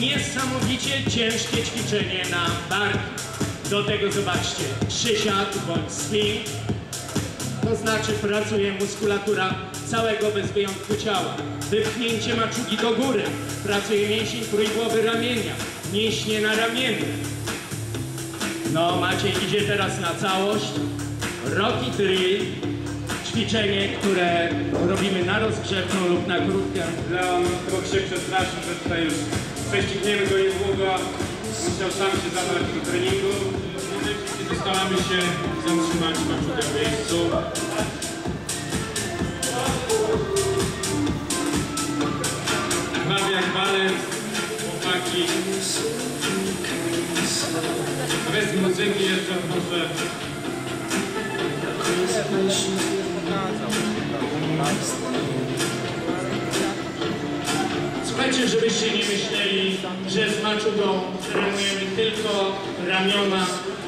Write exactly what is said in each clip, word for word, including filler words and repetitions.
niesamowicie ciężkie ćwiczenie na barki. Do tego zobaczcie, przysiad bądź swing. To znaczy pracuje muskulatura całego bez wyjątku ciała. Wypchnięcie maczugi do góry. Pracuje mięsień trójgłowy ramienia. Mięśnie na ramieniu. No, Maciej idzie teraz na całość. Rocky drill. Ćwiczenie, które robimy na rozgrzewną lub na krótkę. Leon chyba się przestraszył, że tutaj już prześcigniemy go niedługo. Musiał sam się zabrać do treningu. W momencie, kiedy staramy się zatrzymać maczugę w miejscu. Prawie jak balet, chłopaki. Bez muzyki jeszcze proszę. Słuchajcie, żebyście nie myśleli, że z maczugą trenujemy tylko ramiona.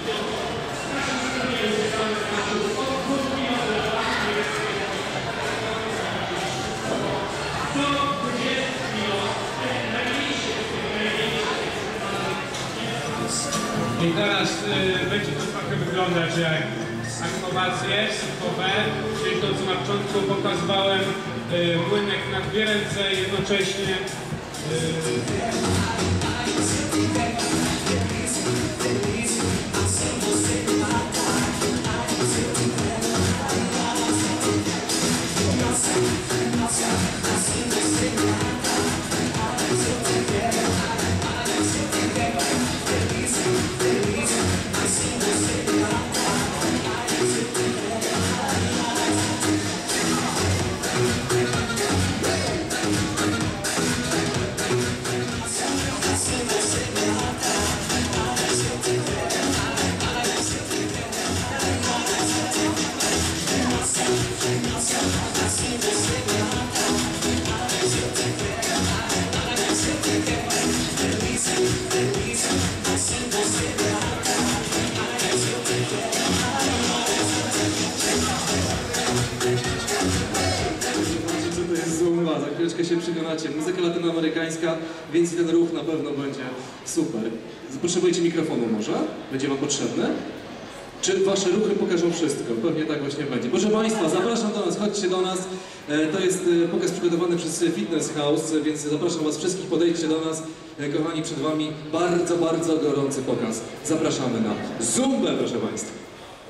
I teraz y, będzie to trochę wyglądać jak akrobacje surfowe, czyli to co na początku pokazywałem, y, młynek na dwie ręce jednocześnie. Y, Za chwileczkę się przekonacie. Muzyka latynoamerykańska, więc i ten ruch na pewno będzie super. Potrzebujecie mikrofonu może? Będzie wam potrzebny? Czy wasze ruchy pokażą wszystko? Pewnie tak właśnie będzie. Proszę Państwa, zapraszam do nas, chodźcie do nas. To jest pokaz przygotowany przez Fitness House, więc zapraszam was wszystkich, podejdźcie do nas. Kochani, przed wami bardzo, bardzo gorący pokaz. Zapraszamy na Zumbę, proszę Państwa.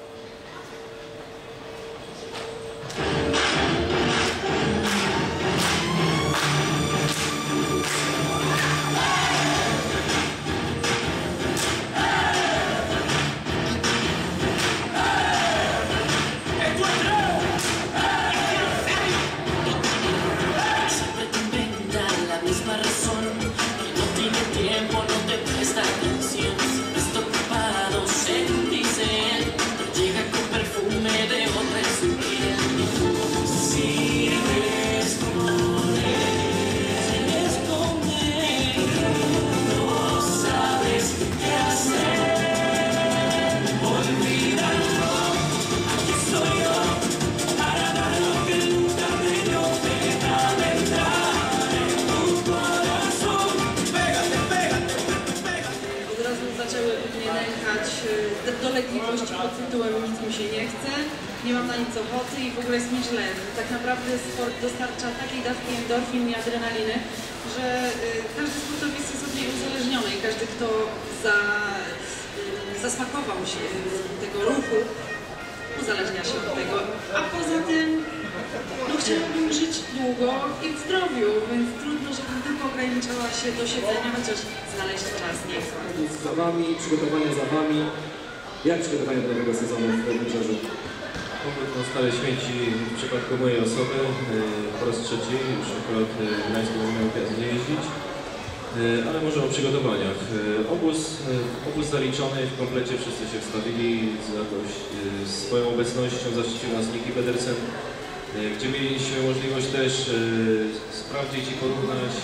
Dolegliwości pod tytułem nic mi się nie chce, nie mam na nic ochoty i w ogóle jest mi źle. Tak naprawdę sport dostarcza takiej dawki endorfin i adrenaliny, że każdy sportowiec jest od niej uzależniony i każdy, kto za, zasmakował się tego ruchu, uzależnia się od tego. A poza tym no, chciałabym żyć długo i w zdrowiu, więc trudno, żebym tylko ograniczała się do siedzenia, chociaż znaleźć czas nie chcę. Za wami, przygotowania za wami. Jak przygotowania do nowego sezonu w Wybrzeżu? Powrót na Stare Śmieci w przypadku mojej osoby po raz trzeci, już akurat w Gdańsku nie miał okazji jeździć, ale może o przygotowaniach. Obóz, obóz zaliczony, w komplecie wszyscy się wstawili, jakoś swoją obecnością zaszczycił nas Niki Pedersen, gdzie mieliśmy możliwość też sprawdzić i porównać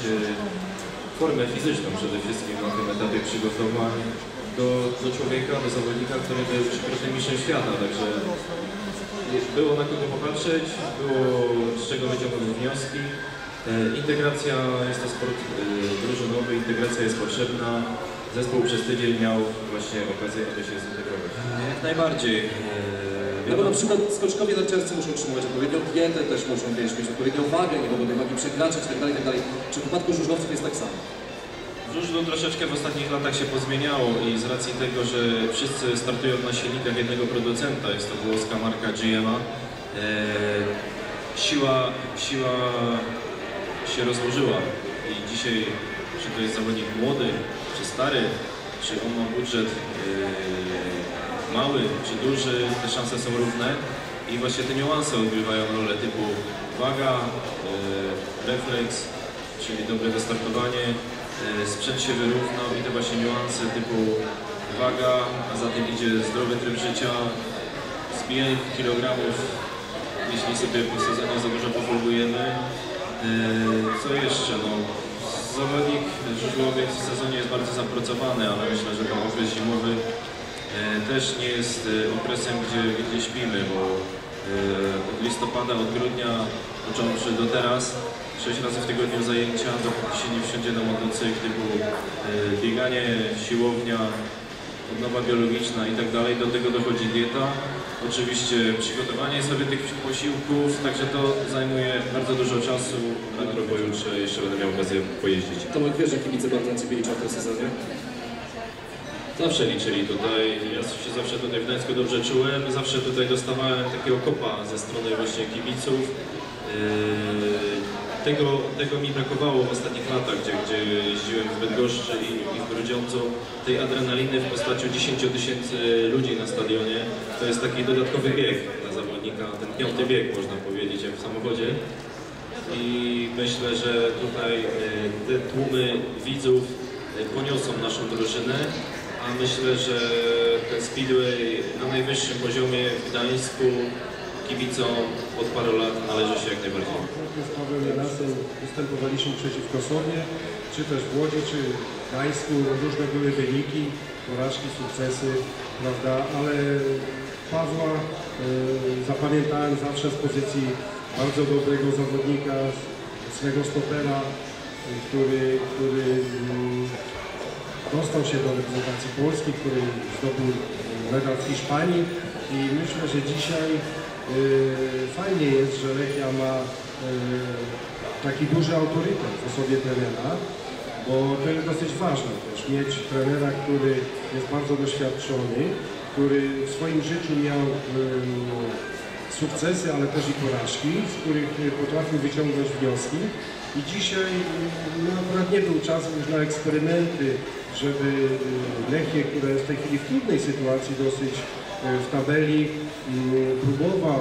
formę fizyczną przede wszystkim na tym etapie przygotowań do, do człowieka, do zawodnika, który był trzykrotnym mistrzem świata, także było na kogo popatrzeć, było z czego wyciągnąć wnioski. Integracja, jest to sport drużynowy, integracja jest potrzebna. Zespół przez tydzień miał właśnie okazję, aby się zintegrować. Jak najbardziej. No bo na przykład skoczkowie narciarscy muszą utrzymywać odpowiednią dietę, też muszą wiesz, mieć odpowiednią wagę, nie mogą tej wagi przekraczać itd., itd. Czy w przypadku żużlowców jest tak samo? W żużlu troszeczkę w ostatnich latach się pozmieniało i z racji tego, że wszyscy startują na silnikach jednego producenta, jest to włoska marka G M A, e, siła, siła się rozłożyła i dzisiaj, czy to jest zawodnik młody, czy stary, czy on ma budżet e, mały, czy duży, te szanse są równe i właśnie te niuanse odgrywają rolę typu waga, e, refleks, czyli dobre wystartowanie, sprzęt się wyrównał i te właśnie niuanse typu waga, a za tym idzie zdrowy tryb życia, zbijanie kilogramów, jeśli sobie po sezonie za dużo pofolgujemy. Co jeszcze? No, zawodnik żużlowiec w sezonie jest bardzo zapracowany, ale myślę, że ten okres zimowy też nie jest okresem, gdzie, gdzie śpimy, bo od listopada, od grudnia, począwszy do teraz, sześć razy w tygodniu zajęcia, dopóki się nie wsiądzie na motocykl typu bieganie, siłownia, odnowa biologiczna i tak dalej. Do tego dochodzi dieta. Oczywiście przygotowanie sobie tych posiłków, także to zajmuje bardzo dużo czasu. Jutro, pojutrze jeszcze będę miał okazję pojeździć. Tomek, wiesz, że kibice bardzo na Ciebie liczą w tym sezonie? Zawsze liczyli tutaj, ja się zawsze tutaj w Gdańsku dobrze czułem, zawsze tutaj dostawałem takiego kopa ze strony właśnie kibiców. Tego, tego mi brakowało w ostatnich latach, gdzie, gdzie jeździłem w Bydgoszczy i, i w Grudziądzu. Tej adrenaliny w postaci dziesięć tysięcy ludzi na stadionie. To jest taki dodatkowy bieg dla zawodnika, ten piąty bieg można powiedzieć, jak w samochodzie. I myślę, że tutaj te tłumy widzów poniosą naszą drużynę, a myślę, że ten speedway na najwyższym poziomie w Gdańsku kibicom od paru lat należy się jak najbardziej. Z Pawłem Janasem występowaliśmy przeciwko sobie, czy też w Łodzi, czy w Gdańsku. Różne były wyniki, porażki, sukcesy, prawda, ale Pawła y, zapamiętałem zawsze z pozycji bardzo dobrego zawodnika, swego stopera, y, który, który y, dostał się do reprezentacji Polski, który zdobył medal w Hiszpanii i myślę, że dzisiaj Yy, fajnie jest, że Lechia ma yy, taki duży autorytet w osobie trenera, bo to jest dosyć ważne też, mieć trenera, który jest bardzo doświadczony, który w swoim życiu miał yy, sukcesy, ale też i porażki, z których potrafił wyciągnąć wnioski i dzisiaj no, akurat nie był czas już na eksperymenty, żeby Lechię, która jest w tej chwili w trudnej sytuacji dosyć w tabeli, próbował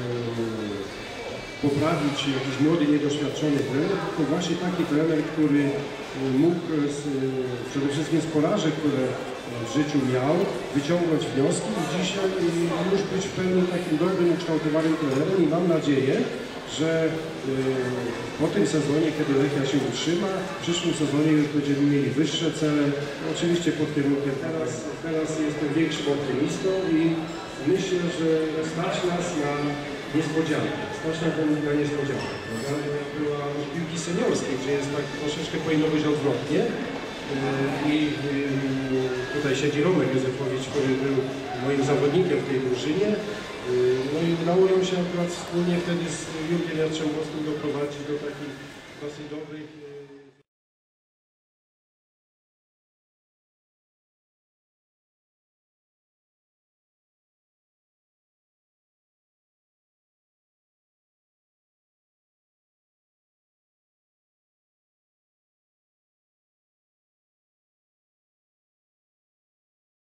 poprawić jakiś młody, niedoświadczony trener, tylko właśnie taki trener, który mógł z, przede wszystkim z porażek, które w życiu miał, wyciągnąć wnioski i dzisiaj już być w pełni takim dobrym, ukształtowanym trenerem i mam nadzieję, że po tym sezonie, kiedy Lechia się utrzyma, w przyszłym sezonie już będziemy mieli wyższe cele, oczywiście pod kierunkiem teraz, teraz jestem większym optymistą i myślę, że stać nas na niespodziankę, stać nas na niespodziankę, prawda? Była w piłki seniorskiej, gdzie jest tak troszeczkę powinno być odwrotnie i tutaj siedzi Romek Józefowicz, który był moim zawodnikiem w tej drużynie. No i udało nam się akurat wspólnie wtedy z Jurkiem Jastrzębowskim doprowadzić do takich dosyć dobrych